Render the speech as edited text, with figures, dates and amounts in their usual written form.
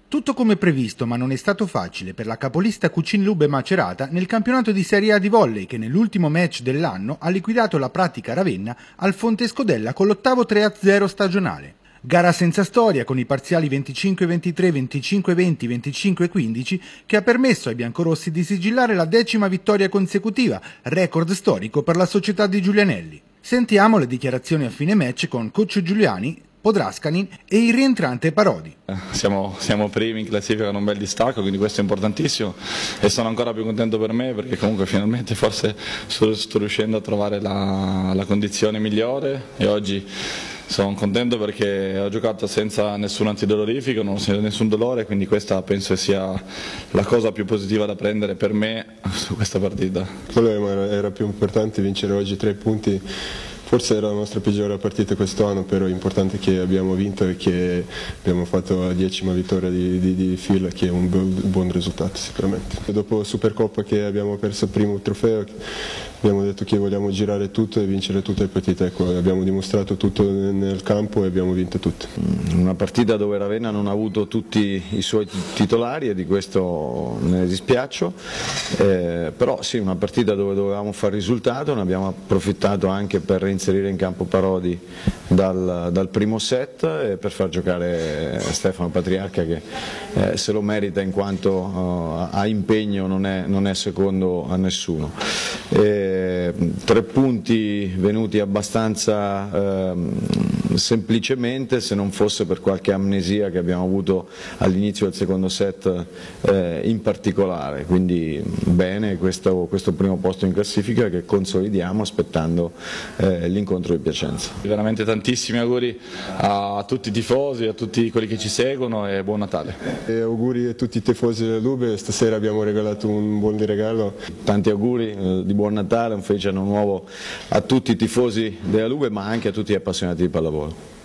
Tutto come previsto, ma non è stato facile per la capolista Cucin Lube Macerata nel campionato di Serie A di volley che nell'ultimo match dell'anno ha liquidato la Pratica Ravenna al Fonte Scodella con l'8º 3-0 stagionale. Gara senza storia con i parziali 25-23, 25-20, 25-15 che ha permesso ai biancorossi di sigillare la 10ª vittoria consecutiva, record storico per la società di Giulianelli. Sentiamo le dichiarazioni a fine match con coach Giuliani, Podrascanin e il rientrante Parodi. Siamo primi in classifica con un bel distacco, quindi questo è importantissimo e sono ancora più contento per me perché comunque finalmente forse sto riuscendo a trovare la condizione migliore e oggi sono contento perché ho giocato senza nessun antidolorifico, non ho sentito nessun dolore, quindi questa penso sia la cosa più positiva da prendere per me su questa partita. Il problema era più importante vincere oggi 3 punti. Forse era la nostra peggiore partita quest'anno, però è importante che abbiamo vinto e che abbiamo fatto la 10ª vittoria di fila, che è un buon risultato sicuramente. Dopo Supercoppa che abbiamo perso il primo trofeo, abbiamo detto che vogliamo girare tutto e vincere tutte le partite. Ecco, abbiamo dimostrato tutto nel campo e abbiamo vinto tutte. Una partita dove Ravenna non ha avuto tutti i suoi titolari e di questo ne dispiaccio, però sì, una partita dove dovevamo fare risultato, ne abbiamo approfittato anche per inserire in campo Parodi dal primo set e per far giocare Stefano Patriarca che se lo merita in quanto ha impegno, non è secondo a nessuno. 3 punti venuti abbastanza semplicemente, se non fosse per qualche amnesia che abbiamo avuto all'inizio del secondo set in particolare, quindi bene questo primo posto in classifica che consolidiamo aspettando l'incontro di Piacenza. Veramente tantissimi auguri a tutti i tifosi, a tutti quelli che ci seguono e buon Natale. E auguri a tutti i tifosi della Lube, stasera abbiamo regalato un buon regalo. Tanti auguri di buon Natale, un felice anno nuovo a tutti i tifosi della Lube ma anche a tutti gli appassionati di pallavolo.